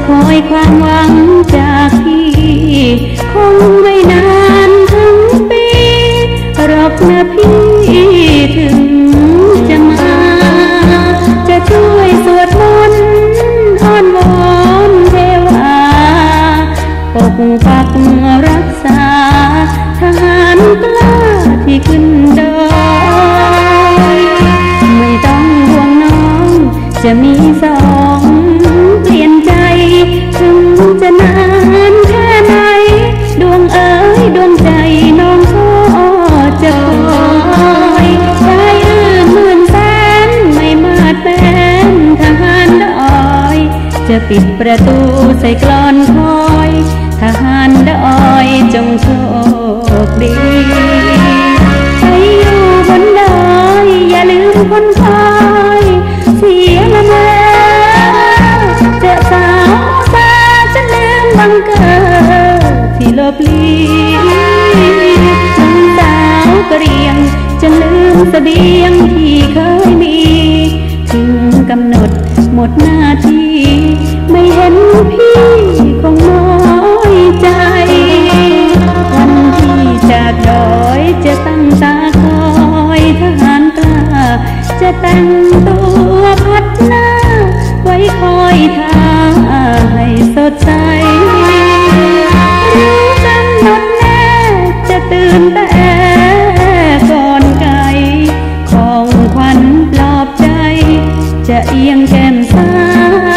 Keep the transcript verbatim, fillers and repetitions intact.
คอยความหวังจากพี่คงไม่นานทั้งปีหรอกนะพี่ถึงจะมาจะช่วยสวดมนต์อ้อนวอนเทวาปกปักรักษาทหารกล้าที่ขึ้นดอยไม่ต้องห่วงน้องจะมีสองเปลี่ยนใจถึงจะนานแค่ไหนดวงเอ๋ยดวงใจน้องก็จะคอยได้อื่นหมื่นแสนไม่มาดแฟนทหารดอยจะปิดประตูใส่กลอนคอยทหารดอยจงโชคดีไปอยู่บนดอยอย่าลืมคนคอยเสียละเมอเจอสาวตาจะลืมบังเกิดที่ลบลีน้องสาวกระเรียงจะลืมเสบียงที่เคยมีถึงกำหนดหมดหน้าที่ไม่เห็นพี่คงน้อยใจวันที่จากดอยจะตั้งตาคอยทหารกล้าจะแต่งตัวพัดหน้าไว้คอยท่าให้สดใสรู้กำหนดแน่จะตื่นแต่ก่อนไกลของขวัญปลอบใจจะเอียงแก้มซ้าย